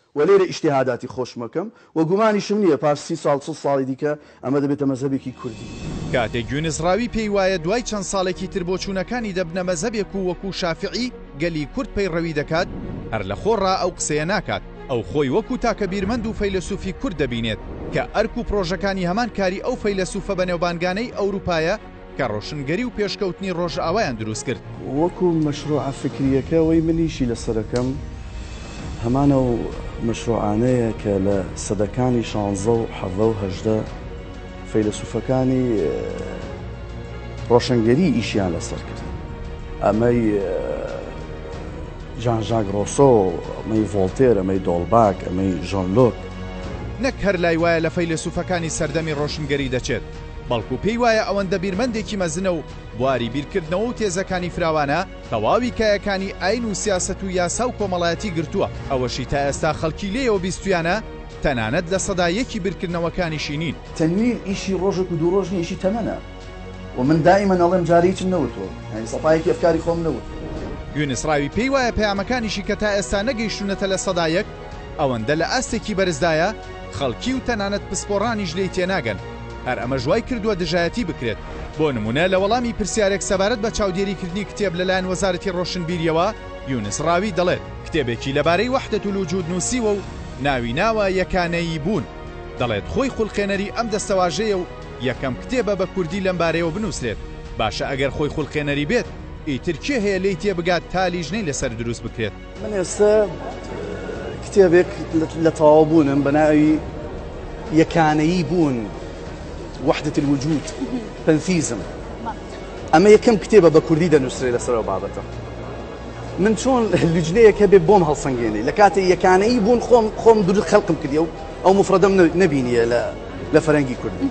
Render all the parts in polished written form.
ولێرە ئیجتیهاداتی خۆش مەکەم و گومانیشم نییە پاش 30 ساڵ 40 ساڵی دیکە ئەمە دەبێتە مەزهەبێکی کوردی. کاتێک یونس ڕاوی پێی وایە دوای چەند ساڵێکی تر بۆ چوونەکانی دەبنە مەزهەبێک و وەکو شافعی گەلی کورد پەیڕەوی دەکات، هەر لە خۆڕا ئەو قسەیە ناکات. ئەو خۆی وەکو تاکە بیرمەند و فەیلسوفی کورد دەبینێت کە ئەرک و پرۆژەکانی هەمان کاری ئەو فەیلسوفە بەنێوبانگانەی ئەوروپایە کە ڕۆشنگەری و پێشکەوتنی ڕۆژئاوایان دروست کرد. وەکو مەشروع فکریەکەەوەی منیشی لەسەرەکەم هەمانە و مەشروعانەیە کە لە سەدەکانی 16 و 17 و 18 فەیلسوفەکانی ڕۆشنگەری ئیشیان لەسەر کرد. ئەمەی ژان ژاک ڕۆسۆ، ئەمەی ڤۆڵتێر، ئەمەی دۆڵباک، ئەمەی ژۆن لۆک. نەک هەر لای وایە لە فەیلسوفەکانی سەردەمی ڕۆشنگەری دەچێت، بەڵکو پێی وایە ئەوەندە بیرمەندێکی مەزنە و بواری بیرکردنەوە و تێزەکانی فراوانە تەواوی کایەکانی ئاین و سیاسەت و یاسا و کۆمەڵایەتی گرتووە. ئەوەشی تا ئێستا خەڵکی لێەوە بیستویانە تەنانەت لە سەدایەکی بیرکردنەوەکانیشی نین. تەنویر ئیشی ڕۆژێک و دوو ڕۆژ ئیشی تەمەنە و من دائیمەن ئەڵێم جارێکم نەوتوە، یعنی سەپایەکی ئەفکاری خۆم نەوت. یونس ڕاوی پێی وایە پەیامەکانیشی کە تا ئێستا نەگەیشتونەتە لە سەدایەک ئەوەندە لە ئاستێکی بەرزدایە خەڵکی و تەنانەت پسپۆڕانیش لێی تێناگەن. هەر ئەمە ژوای کردووە دژایەتی بکرێت. بۆ نمونە لە وەڵامی پرسیارێک سەبارەت بە چاودێریکردنی کتێب لەلایەن وەزارەتی ڕۆشنبیریەوە یونس ڕاوی دەڵێت کتێبێکی لەبارەی وەحدەت الوجود نووسیوە و ناوی ناوە یەکانەیی بوون. دەڵێت خۆی خوڵقێنەری ئەم دەستەواژەیە و یەکەم کتێبە بە کوردی لەم بارەیەوە بنووسرێت. باشە ئەگەر خۆی خوڵقێنەری بێت ئیتر کێ هەیە لێی تێبگات تا لیژنەی لەسەر دروست بکرێت؟ من ئێستا کتێبێک لە تەواوبوونم بە ناوی یەکانەیی بوون، وحدة الوجود، پەنتیزم. ئەمە یەکەم کتێبە بە کوردی دەنووسرێت لەسەرەوە بابەتە. من چۆن لیژنەیەکە بێ بۆم هەڵسەنگێنێ لە کاتێک یەکانەیی بوون خۆم دوور خەڵقم کردی و ئەو مفرەدەم نەبینیە لە فەرەنگی کوردی.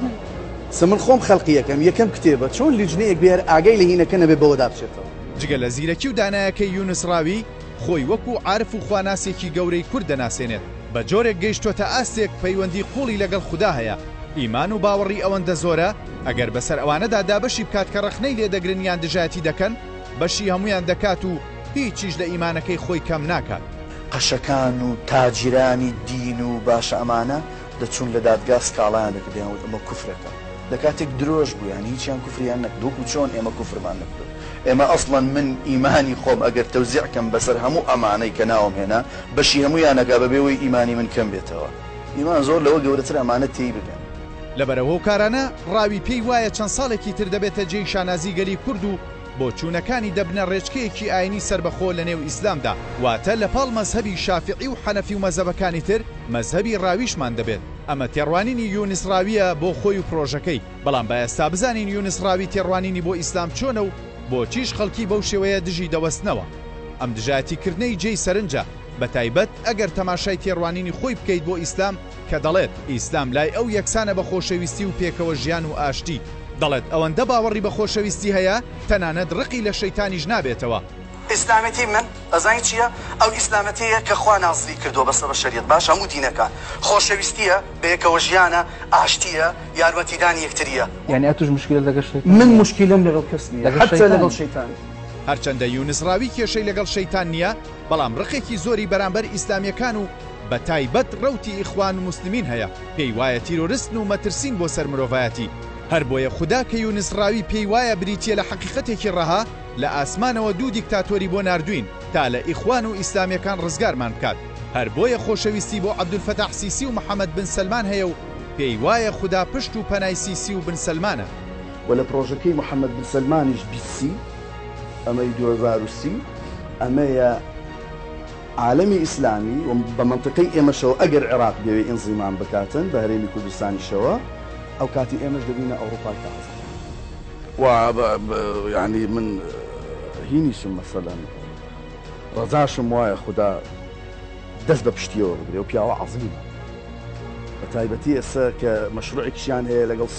من خۆم خەڵقی یەکەم کتێبە چۆن لیژنەیەک بێر ئاگای لە هینەکە نەبێ بەوەدا بچێتەوە. جگە لە زیرەکی و دانایەکەی یونس ڕاوی خۆی وەکو عارف و خواناسێکی گەورەی کورد دەناسێنێت. بە جۆرێک گەیشتوتە ئاستێک پەیوەندی قوڵی لەگەڵ خوددا هەیە. ئیمان و باوەڕی ئەوەندە زۆرە ئەگەر بەسەر ئەوانەدا دابەشی بکات کە ڕەخنەی لێدەگرنیان دژایەتی دەکەن بەشی هەمویان دەکات و هیچیش لە ئیمانەکەی خۆی کەم ناکات. قەشەکان و تاجیرانی دین و باشە ئەمانە دەچون لە دادگا سکاڵیان دەکردیان ئەمە کوفرەکە. لە کاتێک درۆژ بوو یان هیچیان کوفریان نەکردووکو چۆن ئێمە کوفرمان نەکردو. ئێمە ئەسڵەن من ئیمانی خۆم ئەگەر تەوزیعکەم بەسەر هەموو ئەمانەی کە ناوم هێنا بەشی هەمویانەکە بەبێەوەی ئیمانی من کەم بێتەوە. ئیمان زۆر لەوە گەورەتر ئەمانە تێی بگەن. لەبەرەوە و کارانە ڕاوی پێی وایە چەند ساڵێکی تر دەبێتە جێی شانازی گەلی کورد و بۆ چوونەکانی دەبنە ڕێچکەیەکی ئاینی سربەخۆ لە نێو ئیسلامدا، واتە لە پاڵ مەزهەبی شافعی و حەنەفی و مەزهەبەکانی تر مەزهەبی ڕاویشمان دەبێت. ئەمە تێڕوانینی یونس ڕاویە بۆ خۆی و پرۆژەکەی. بەڵام بە ئێستا بزانین یونس ڕاوی تێڕوانینی بۆ ئیسلام چۆنە و بۆچیش خەڵکی بەو شێوەیە دژی دەوەستنەوە. ئەم دژایەتیکردنەی جێی سەرنجە، بە تایبەت ئەگەر تەماشای تێڕوانینی خۆی بکەیت بۆ ئیسلام کە دەڵێت ئیسلام لای ئەو یەکسانە بە خۆشەویستی و پێکەوە ژیان و ئاشتی. دەڵێت ئەوەندە باوەڕی بە خۆشەویستی هەیە تەنانەت ڕقی لە شەیتانیش نابێتەوە. ئیسلامەتی من ئەزانی چییە؟ ئەو ئیسلامەتەیە کە خوا نازڵی کردووە بەسەر بە شەریعەت باش هەموو دینەکان. خۆشەویستیە، بەیەکەوە ژیانە، ئاشتیە، یارمەتیدانی یەکتریە. یعنی ئەتوش مشکلە لەگەڵ شەیتان؟ من مشکلم لەگەڵ کەس نییە، حتى لەگەڵ شەیتان. هەرچەندە یونس ڕاوی کێشەی لەگەڵ شەیتان نییە، بەڵام ڕقێکی زۆری بەرامبەر ئیسلامیەکان و بە تایبەت ڕەوتی ئیخوان و موسلمین هەیە. پێی وایە تیرۆریستن و مەترسین بۆ سەر مرۆڤایەتی. هەر بۆیە خوددا کە یونس ڕاوی پێی وایە بریتیە لە حەقیقەتێکی ڕەها لە ئاسمانەوە دوو دیکتاتۆری بۆ ناردوین تا لە ئیخوان و ئیسلامیەکان ڕزگارمان بکات. هەر بۆیە خۆشەویستی بۆ عەبدولفەتاح سیسی و محەممەد بن سەلمان هەیە و پێی وایە خوددا پشت و پەنای سیسی و بن سەلمانە. و لە پرۆژەکەی محەممەد بن سەلمانیش بیسی ئەمەی 2030 ئەمەیە عالەمی ئیسلامی و بە منطقەی ئێمەشەوە ئەگەر عێراق دەوێت ئینزیمان بکاتن بە هەرێمی کوردستانیشەوە ئەو کاتی ئێمەش دەبینە ئەوروپای تازە. و یعنی من هینیشم مەسەلەن ڕەزاشم وایە خوددا دەست بە پشتیەوە بگرێ و پیاوە عەزیمە. بە تایبەتی ئێستا کە مەشروعێکیشیان هەیە لەگەڵ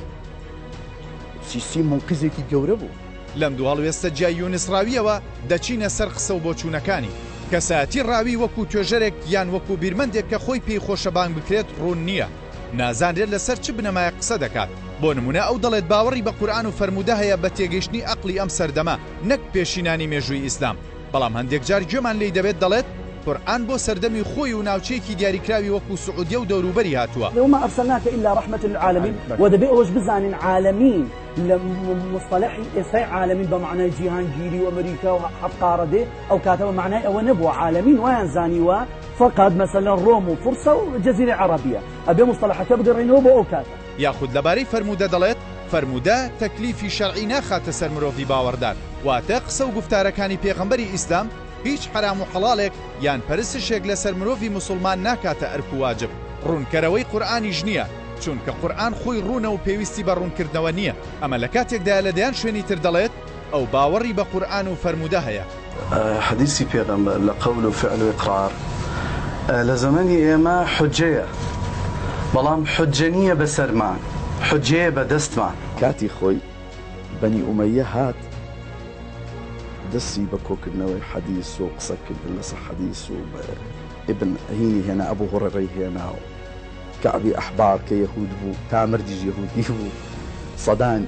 سیسی منقیزێکی گەورە بوو. لەم دووەڵوێستە جای یونس ڕاویەوە دەچینە سەر قسە و بۆچوونەکانی. کەساتی ڕاوی وەکو توێژەرێک یان وەکو بیرمەندێک کە خۆی پێی خۆشەبانگ بکرێت ڕوون نییە. نازانرێت لەسەر چ بنەمایە قسە دەکات. بۆ نمونە ئەو دەڵێت باوەڕی بە قورئان و فەرموودە هەیە بە تێگەیشتنی عەقڵی ئەم سەردەما نەک پێشینانی مێژووی ئیسلام. بەڵام هەندێک جار گوێمان لێی دەبێت دەڵێت قورئان بۆ سەردەمی خۆی و ناوچەیەکی دیاریکراوی وەکو سعودیە و دەوروبەری هاتووە. وما أرسلناك إلا رحمة للعالمين ودبي أوش بزان عالمين لمصطلح إساء عالمين بمعنى جيهانجيري وأمريكا وحب قاردة أو كاتب معناه أو نبوة عالمين وينزاني فقط مثلا روم وفرصة وجزيرة عربية أبي مصطلح كبقرينه بو كاتب یاخود لەبارەی فەرموودە دەڵێت فەرموودە تەکلیفی شەرعی ناخاتە سەر مرۆڤی باوەڕدار واتە قسە و گفتارەکانی پێغەمبەری ئیسلام هیچ حرام و حەڵاڵێک یان پەرستشێک لەسەر مرۆڤی موسڵمان ناکاتە ئەرک و واجب ڕوونکەرەوەی قورئانیش نییە چونکە قورئان خۆی ڕوونە و پێویستی بە ڕوونکردنەوە نییە ئەمە لە کاتێکدا لەدەیان شوێنی تر دەڵێت ئەو باوەڕی بە قورئان و فەرموودە هەیە. حەدیسی پێغەمبەر لە قەول و فعل و ئیقرار لە زەمانی ئێمە حجەیە بەڵام حجە نییە بەسەرمان حجەیە بەدەستمان. کاتی خۆی بەنی ئومەیە هات دەستی بە کۆکردنەوەی حەدیث و قسەکردن لەسەر حەدیث و ابن هینی هێنا ئەبوو هوڕەیڕەی هێنا و کەعبی ئەحبار کە یەهود بوو تامردیش یەهودی بوو سەدان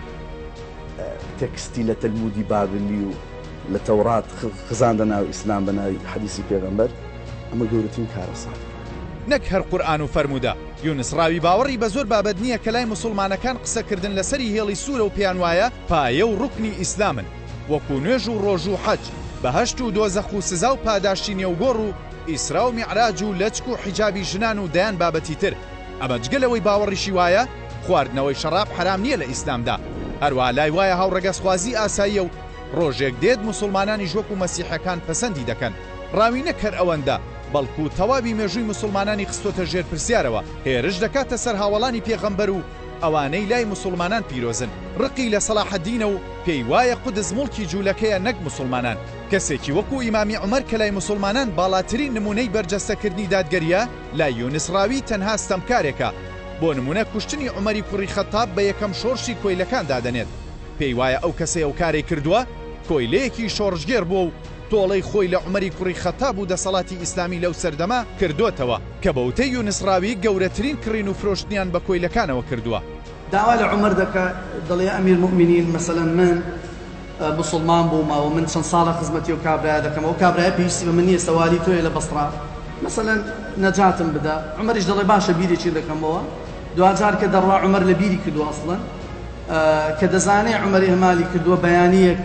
تەکستی لە تەلمودی بابلی و لە تەورات خزاندە ناو ئیسلام بە ناوی حەدیسی پێغەمبەر ئەمە گەورەترین کارە ساڵ نەک هەر قورئان و فەرموودە. یونس ڕاوی باوەڕی بە زۆر بابەت نییە کە لای موسڵمانەکان قسەکردن لەسەری هێڵی سوورە و پێیان وایە پایە و ڕوکنی ئیسلامن وەکو نوێژ و ڕۆژ و حەج بەهەشت و دۆزەخ و سزا و پاداشتی نێوگۆڕ و ئیسرا و میعراج و لەچک و حیجابی ژنان و دەیان بابەتی تر. ئەمە جگەلەوەی باوەڕیشی وایە خواردنەوەی شەراب حرام نییە لە ئیسلامدا هەروە لای وایە هاوڕەگەسخوازی ئاساییە و ڕۆژێک دێت موسڵمانانی وەکو مەسیحەکان پەسەندی دەکەن. ڕاوی نەکەر ئەوەندە بەڵکو تەواوی مێژووی موسڵمانانی خستۆتە ژێر پرسیارەوە هێرش دەکاتە سەر هاوڵانی پێغەمبەر و ئەوانەی لای موسڵمانان پیرۆزن ڕقی لە سەلاحەدینە و پێی وایە قودس موڵکی جوولەکەیە نەک موسڵمانان. کەسێکی وەکو ئیمامی عومەر کە لای موسڵمانان باڵاترین نمونەی بەرجەستەکردنی دادگەریە لای یونس ڕاوی تەنها ستەمکارێکە بۆ نمونە کوشتنی عومەری کوڕی خەتاب بە یەکەم شۆڕشی کۆیلەکان دادەنێت. پێی وایە ئەو کەسێ ئەو کارێ کردووە کۆیلەیەکی شۆڕژگێر بووە و تۆڵەی خۆی لە عومەری کوڕی خەتاب و دەسەڵاتی ئیسلامی لەو سەردەما کردوتەوە کە بەوتەی یونس ڕاوی گەورەترین کڕین و فرۆشتنیان بە کۆیلەکانەوە کردووە. داوا لە عومەر دەکە دڵێ ئەمیر مومنین مەسەلەن من مسلمان بوومەوە من چەند ساڵە خزمەتی و کابرا دەکەم ئەو کابرای پێویستی بە من نییە سەوالی تۆیە لە بەسڕا مەسەلەن نەجاتم بدە عومەریش دەڵێ باشە بیرێکی دەکەمەوە دوجار کە دەڕوا عومەر لە بیری کردووە ئەسڵەن کە دەزانێ عومەری هەمالی کردووە بەیانیەک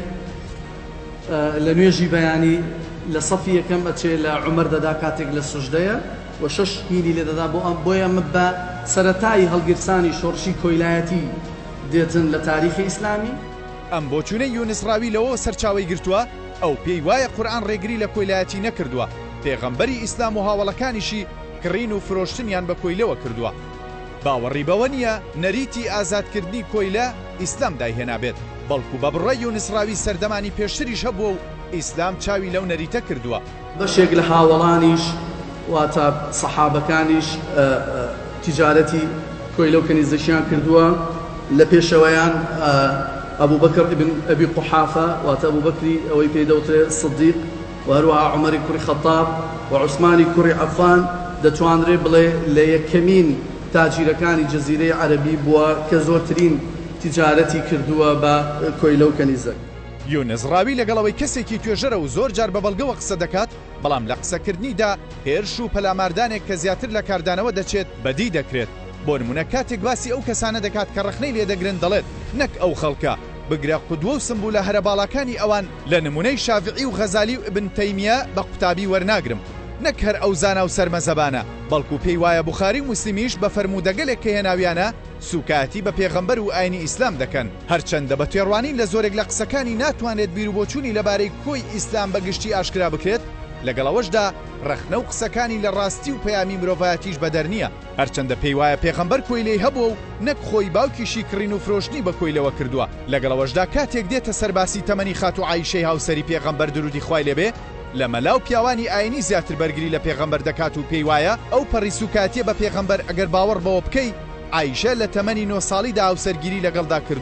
لە نوێژی بەیانی لە سەفی یەکەم ئەچێ لە عومەر دەدا کاتێک لە سوژدەیە و 6 هیلی لێ دەدا بۆیە من بە سەرەتایی هەڵگرسانی شۆڕشی کۆیلایەتی دێتن لە تاریخی ئیسلامی. ئەم بۆچوونەی یونس ڕاوی لەوە سەرچاوی گرتووە ئەو پێی وایە قورئان ڕێگری لە کۆیلایەتی نەکردووە پێغەمبەری ئیسلام و هاوڵەکانیشی کڕین و فرۆشتنیان بە کۆیلەوە کردووە. باوەڕی بەوە نییە نەریتی ئازادکردنی کۆیلە ئیسلام داهێنا بێت بەڵکو بە بڕای یونس ڕاوی سەردەمانی پێشتریش هەبووە و ئیسلام چاوی لەو نەریتە کردووە. بەشێک لە هاوڵانیش واتە سەحابەکانیش تیجارەتی کۆیلە و کەنیزەشیان کردووە لە پێشەوەیان ئەبوو بەکر ابن ئەبی قوحافە واتە ئەبوو بەکری ئەوەی پێدەوترێت سدیق و هەروەها عومەری کوڕی خەتاب و عوسمانی کوڕی عەفان دەتوانرێ بڵێ لە یەکەمین تاجیرەکانی جەزیرەی عەرەبی بووە کە زۆرترین تیجارەتی کردووە بە کۆیلە و کەنیزەک. یونس ڕاوی لەگەڵەوەی کەسێکی توێژەرە و زۆر جار بە بەڵگەوە قسە دەکات بەڵام لە قسەکردنیدا هێرش و پەلاماردانێک کە زیاتر لە کاردانەوە دەچێت بەدی دەکرێت. بۆ نمونە کاتێک باسی ئەو کەسانە دەکات کە ڕخنەی لێدەگرن دەڵێت نەک ئەو خەڵکە بگرە قودوە و سمبولە هەرە باڵاکانی ئەوان لە نمونەی شافعی و غەزالی و ئبن تەیمیە بە قوتابی وەرناگرم نەک هەر ئەو زانا و سەرمەزەبانە بەڵکو پێی وایە بوخاری و مسلمیش بە فەرموودەگەلێک کە هێناویانە سوکاتی بە پێغەمبەر و ئاینی ئیسلام دەکەن هەرچەندە بە تێڕوانین لە زۆرێک لە قسەکانی ناتوانێت بیر و بۆچوونی لەبارەی کۆی ئیسلام بەگشتی ئاشکرا بکرێت لەگەڵەوەشدا ڕەخنە و قسەکانی لە ڕاستی و پەیامی مرۆڤایەتیش بەدەر نییە هەرچەندە پێی وایە پێغەمبەر کۆیلەی هەبووە و نەک خۆی باوکیشی کڕین و فرۆشتنی بە کۆیلەوە کردووە لەگەڵەوەشدا کاتێک دێتە سەرباسی تەمەنی خاتو عایشەی هاوسەری پێغەمبەر درودی خوای لێبێ لە مەلاو پیاوانی ئاینی زیاتر بەرگری لە پێغەمبەر دەکات و پێی وایە ئەو پەڕی سوکاتیە بە پێغەمبەر ئەگەر باوەڕ بەوە بکەی عایشە لە تەمەنی 9 ساڵیدا هاوسەرگیری لەگەڵدا کردووە.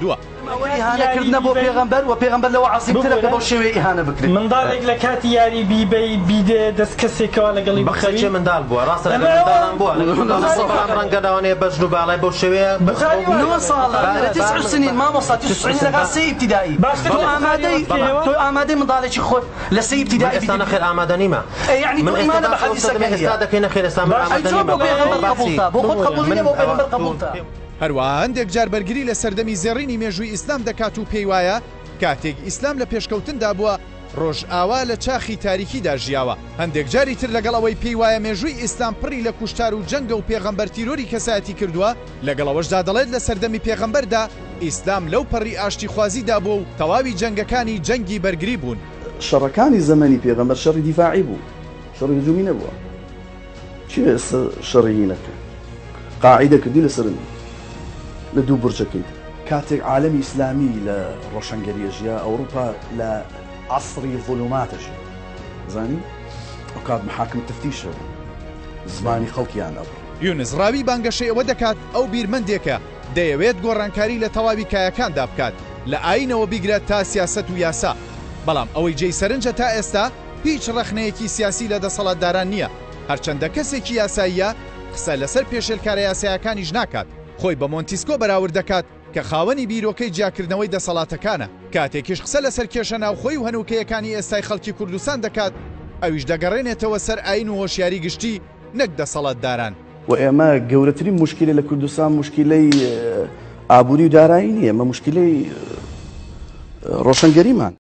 ئیهانەکردنە بۆ پێغەمبەر و پێغەمبەر لەوە عەزیمترە کە بەو شێوەیە ئیهانە بکرێت. منداڵێک لە کاتی یاری بیدێ دەست کەسێکەوە لەگەڵی بەخەچێ منداڵ بووە ڕاستە لەگەڵ منداڵان بووە ڕەنگە داوانەیە بەژن و باڵای بەو شێوەیە 9 ساڵە لە 9 سنین مامۆستا 9 سنین لەگەڵ 3 ئیبتیدایی تۆ ئامادەی منداڵێکی خۆت لە 3 ئیبتیدایی ئێستا نەخێر ئامادە نیمە یعنی تۆ ئیمانە بە حەدیثەکە ئێستا دەکەی نەخێر ئێستا ئامادە نیمە بۆ خۆت قبوڵ نییە بۆ پێغەمبەر قبوڵتە. هەروەها هەندێک جار بەرگری لە سەردەمی زێڕینی مێژووی ئیسلام دەکات و پێی وایە کاتێک ئیسلام لە پێشکەوتندا بووە ڕۆژئاوا لە چاخی تاریکیدا ژیاوە. هەندێک جاری تر لەگەڵ ئەوەی پێی وایە مێژووی ئیسلام پڕی لە کوشتار و جەنگە و پێغەمبەر تیرۆری کەسایەتی کردووە لەگەڵەوەشدا دەڵێت لە سەردەمی پێغەمبەردا ئیسلام لەو پەڕی ئاشتی خوازیدا بوو و تەواوی جەنگەکانی جەنگی بەرگری بوون. شەڕەکانی زەمەنی پێغەمبەر شەڕی دیفاعی بوو، شەڕی هجومی نەبووە. چی شەڕی نەکە قاعیدە کردی لەسەرن لە دوو برجەکەیت. کاتێک عالەمی ئیسلامی لە ڕۆشنگەریەژیا ئەوروپا لە عەسری ظولوماتەژی زانی ئەو کات محاکم تەفتیشە زمانی خەڵکیان ئەبڕ. یونس ڕاوی بانگەشەی ئەوە دەکات ئەو بیرمەندێکە دەیەوێت گۆڕانکاری لە تەواوی کایەکاندا بکات لە ئاینەوە بیگرێت تا سیاست و یاسا، بەڵام ئەوەی جێی سەرنجە تا ئێستا هیچ ڕەخنەیەکی سیاسی لە دەسەڵاتداران نییە. هەرچەندە کەسێکی یاساییە قسە لەسەر پێشێلکارە یاسایەکانیش ناکات، خۆی بە مۆنتیسکۆ بەراورد دەکات کە خاوەنی بیرۆکەی جیاکردنەوەی دەسەڵاتەکانە. کاتێکیش قسە لەسەر کێشە ناوخۆی و هەنووکەیەکانی ئێستای خەڵکی کوردستان دەکات ئەویش دەگەڕێنێتەوە سەر ئاین و هۆشیاری گشتی نەک دەسەڵاتداران. و ئێمە گەورەترین مشکلە لە کوردستان مشکلەی ئابووری و دارایی نییە، ئەمە مشکلەی ڕۆشنگەریمان.